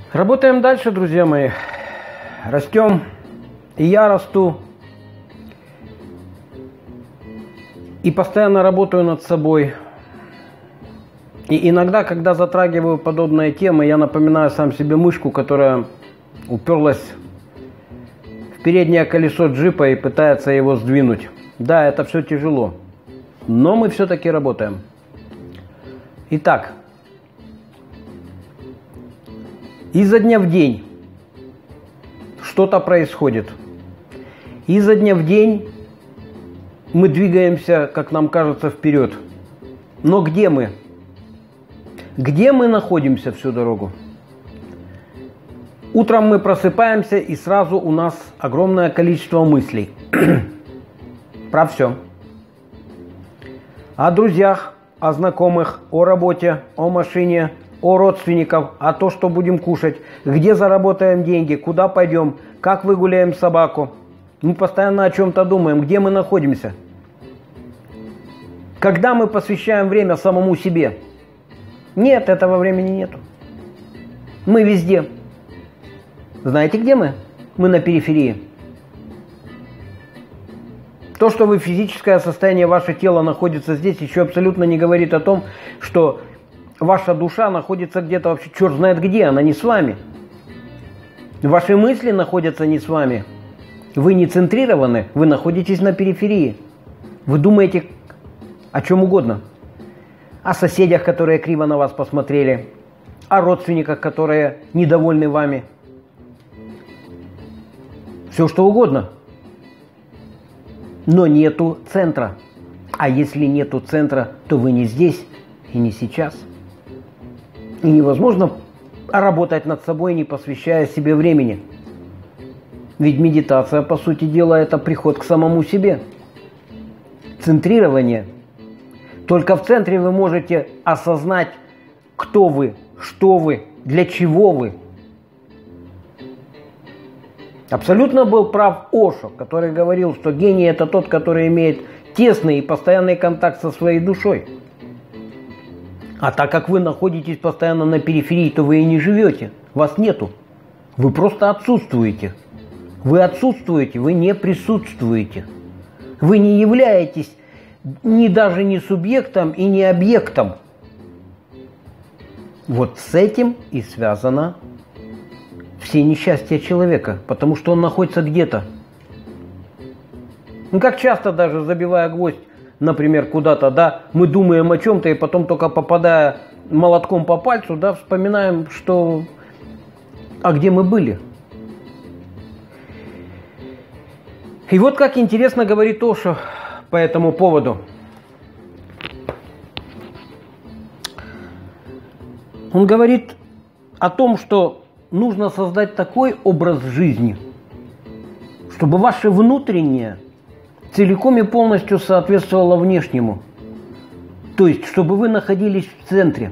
Работаем дальше, друзья мои. Растем. И я расту. И постоянно работаю над собой. И иногда, когда затрагиваю подобные темы, я напоминаю сам себе мышку, которая уперлась в переднее колесо джипа и пытается его сдвинуть. Да, это все тяжело. Но мы все-таки работаем. Итак. Изо дня в день что-то происходит. Изо дня в день мы двигаемся, как нам кажется, вперед. Но где мы? Где мы находимся всю дорогу? Утром мы просыпаемся, и сразу у нас огромное количество мыслей. Про все. О друзьях, о знакомых, о работе, о машине, о родственниках, о том, что будем кушать, где заработаем деньги, куда пойдем, как выгуляем собаку. Мы постоянно о чем-то думаем, где мы находимся. Когда мы посвящаем время самому себе? Нет, этого времени нету. Мы везде. Знаете, где мы? Мы на периферии. То, что вы физическое состояние, ваше тело находится здесь, еще абсолютно не говорит о том, что ваша душа находится где-то вообще черт знает где, она не с вами. Ваши мысли находятся не с вами. Вы не центрированы, вы находитесь на периферии. Вы думаете о чем угодно. О соседях, которые криво на вас посмотрели. О родственниках, которые недовольны вами. Все что угодно. Но нету центра. А если нету центра, то вы не здесь и не сейчас. И невозможно работать над собой, не посвящая себе времени. Ведь медитация, по сути дела, это приход к самому себе. Центрирование. Только в центре вы можете осознать, кто вы, что вы, для чего вы. Абсолютно был прав Ошо, который говорил, что гений – это тот, который имеет тесный и постоянный контакт со своей душой. А так как вы находитесь постоянно на периферии, то вы и не живете. Вас нету. Вы просто отсутствуете. Вы отсутствуете, вы не присутствуете. Вы не являетесь даже не субъектом и не объектом. Вот с этим и связано все несчастья человека, потому что он находится где-то. Ну, как часто даже забивая гвоздь, например, куда-то, да, мы думаем о чем-то, и потом только попадая молотком по пальцу, да, вспоминаем, что... А где мы были? И вот как интересно говорит Ошо по этому поводу. Он говорит о том, что нужно создать такой образ жизни, чтобы ваше внутреннее целиком и полностью соответствовало внешнему. То есть, чтобы вы находились в центре.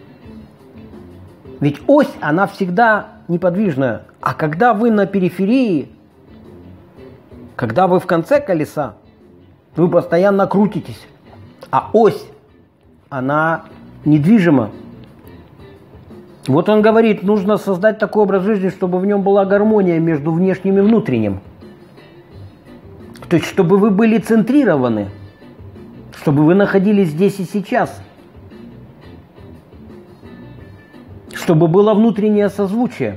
Ведь ось, она всегда неподвижная. А когда вы на периферии, когда вы в конце колеса, вы постоянно крутитесь. А ось, она недвижима. Вот он говорит, нужно создать такой образ жизни, чтобы в нем была гармония между внешним и внутренним. То есть, чтобы вы были центрированы, чтобы вы находились здесь и сейчас, чтобы было внутреннее созвучие.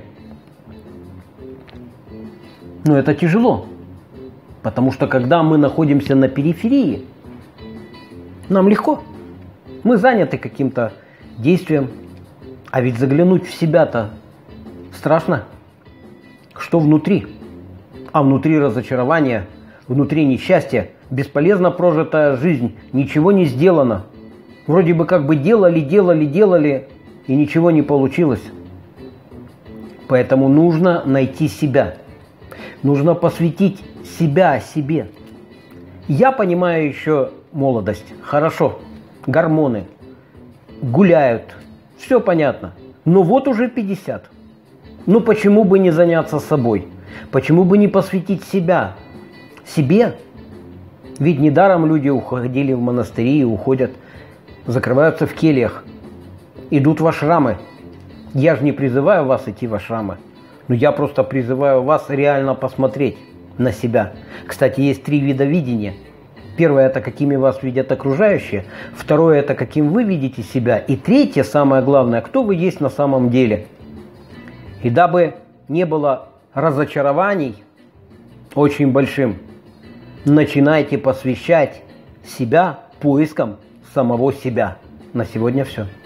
Но это тяжело, потому что когда мы находимся на периферии, нам легко. Мы заняты каким-то действием, а ведь заглянуть в себя-то страшно. Что внутри? А внутри разочарование, внутри несчастье, бесполезно прожитая жизнь, ничего не сделано. Вроде бы как бы делали, и ничего не получилось. Поэтому нужно найти себя. Нужно посвятить себя себе. Я понимаю еще молодость. Хорошо, гормоны гуляют. Все понятно. Но вот уже 50. Ну почему бы не заняться собой? Почему бы не посвятить себя? Себе? Ведь недаром люди уходили в монастыри и уходят, закрываются в кельях, идут в ашрамы, Я же не призываю вас идти в ашрамы, но я просто призываю вас реально посмотреть на себя. Кстати, есть 3 вида видения. Первое – это какими вас видят окружающие. Второе – это каким вы видите себя. И третье, самое главное, кто вы есть на самом деле. И дабы не было разочарований очень большим, начинайте посвящать себя поискам самого себя. На сегодня все.